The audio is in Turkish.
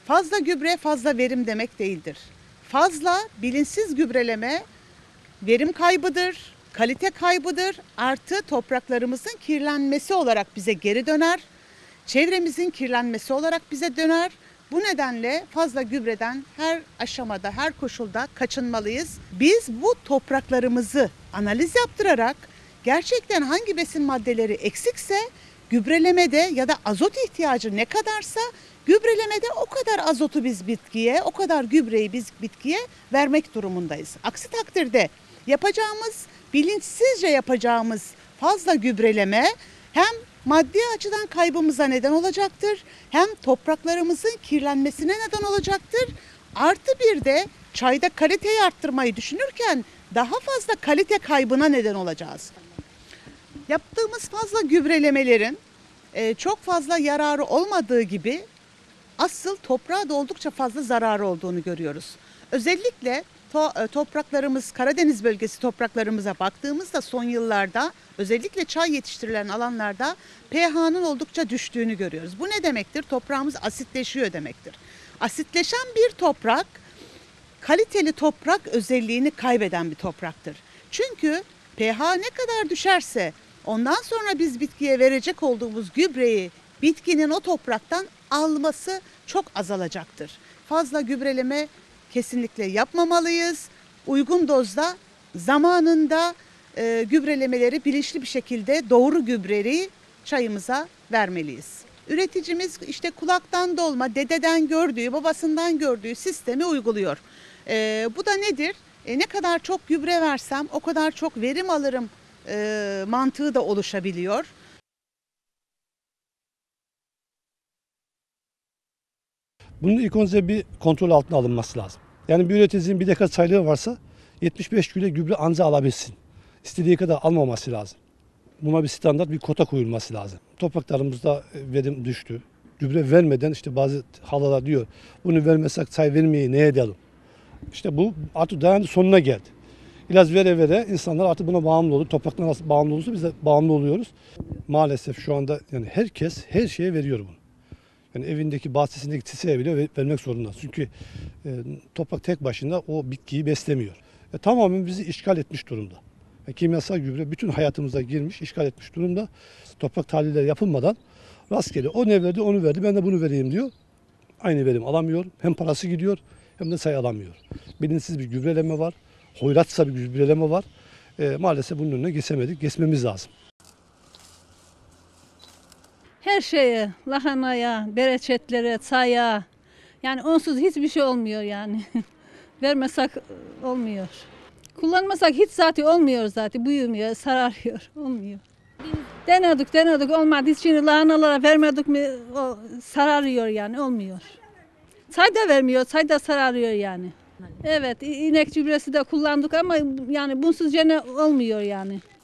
Fazla gübre fazla verim demek değildir. Fazla bilinçsiz gübreleme verim kaybıdır, kalite kaybıdır, artı topraklarımızın kirlenmesi olarak bize geri döner. Çevremizin kirlenmesi olarak bize döner. Bu nedenle fazla gübreden her aşamada, her koşulda kaçınmalıyız. Biz bu topraklarımızı analiz yaptırarak gerçekten hangi besin maddeleri eksikse gübrelemede ya da azot ihtiyacı ne kadarsa gübrelemede o kadar azotu biz bitkiye, o kadar gübreyi biz bitkiye vermek durumundayız. Aksi takdirde bilinçsizce yapacağımız fazla gübreleme hem maddi açıdan kaybımıza neden olacaktır, hem topraklarımızın kirlenmesine neden olacaktır. Artı bir de çayda kaliteyi arttırmayı düşünürken daha fazla kalite kaybına neden olacağız. Yaptığımız fazla gübrelemelerin çok fazla yararı olmadığı gibi asıl toprağa da oldukça fazla zararı olduğunu görüyoruz. Özellikle topraklarımız, Karadeniz bölgesi topraklarımıza baktığımızda son yıllarda özellikle çay yetiştirilen alanlarda pH'nın oldukça düştüğünü görüyoruz. Bu ne demektir? Toprağımız asitleşiyor demektir. Asitleşen bir toprak kaliteli toprak özelliğini kaybeden bir topraktır. Çünkü pH ne kadar düşerse ondan sonra biz bitkiye verecek olduğumuz gübreyi bitkinin o topraktan alması çok azalacaktır. Fazla gübreleme kesinlikle yapmamalıyız. Uygun dozda zamanında gübrelemeleri bilinçli bir şekilde doğru gübreyi çayımıza vermeliyiz. Üreticimiz işte kulaktan dolma, dededen gördüğü, babasından gördüğü sistemi uyguluyor. Bu da nedir? Ne kadar çok gübre versem o kadar çok verim alırım mantığı da oluşabiliyor. Bunun ilk önce bir kontrol altına alınması lazım. Yani bir üreticinin bir dekar çaylığı varsa 75 kilo gübre anca alabilsin. İstediği kadar almaması lazım. Buna bir standart, bir kota koyulması lazım. Topraklarımızda verim düştü. Gübre vermeden işte bazı halalar diyor, bunu vermesek çay vermeyi ne edelim? İşte bu artık dağın sonuna geldi. İlaç vere vere insanlar artık buna bağımlı oldu. Topraktan nasıl bağımlı olursa biz de bağımlı oluyoruz. Maalesef şu anda yani herkes her şeye veriyor bunu. Yani evindeki bahçesindeki çiçeğe bile vermek zorunda. Çünkü toprak tek başına o bitkiyi beslemiyor. Tamamen bizi işgal etmiş durumda. Kimyasal gübre bütün hayatımıza girmiş, işgal etmiş durumda. Toprak tahlilleri yapılmadan rastgele o ne verdi onu verdi, ben de bunu vereyim diyor. Aynı verim alamıyor. Hem parası gidiyor hem de sayı alamıyor. Bilinçsiz bir gübreleme var. Hoyratsa bir gübreleme var. Maalesef bunun önüne geçmemiz lazım. Her şeye, lahanaya, bereçetlere, çaya, yani onsuz hiçbir şey olmuyor yani. Vermesek olmuyor. Kullanmasak hiç zaten olmuyor zaten, büyümüyor, sararıyor, olmuyor. Denedik olmadı. Hiç şimdi lahanalara vermedik mi o sararıyor yani, olmuyor. Çay da vermiyor, çay da sararıyor yani. Evet, inek gübresi de kullandık ama yani bunsuz gene olmuyor yani.